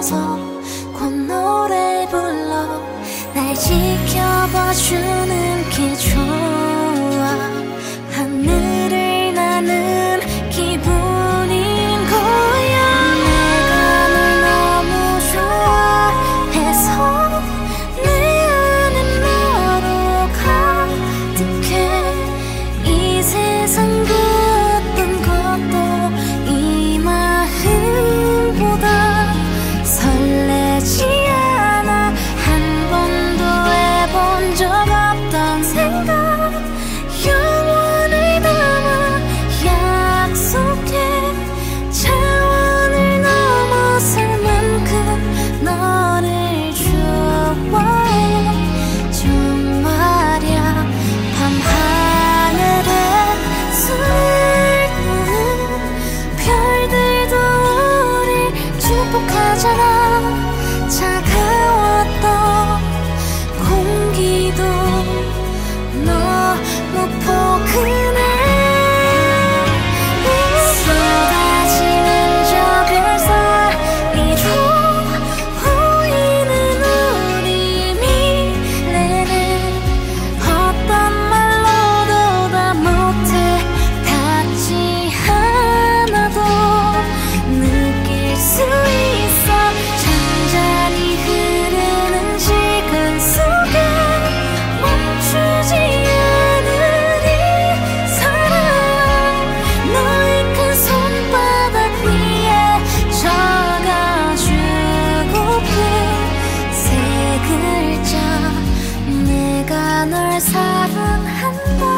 서서 곧 노래 불러 날 지켜봐주는 게 좋아. 하늘을 나는 기분인 거야. 내가 널 너무 좋아해서 내 안은 너로 가득해. 이 세상 그 어떤 것도 이 마음보다 설레지 않아. 한 번도 해본 적 없던 생각 영원을 담아 약속해. 차원을 넘어설 만큼 너를 좋아해. 정말이야. 밤하늘에 술을 부는 별들도 우릴 축복하잖아. 차가웠던 공기도 너무 포근해. 쏟아지는 저 별사이로 보이는 우리 미래는 어떤 말로도 다 못해 닿지 않아도 느낄 수 있어. 잔잔히 흐르는 시간 속에 멈추지 않은 이 사랑. 너의 큰 손바닥 위에 적어주고픈 세 글자. 내가 널 사랑한다.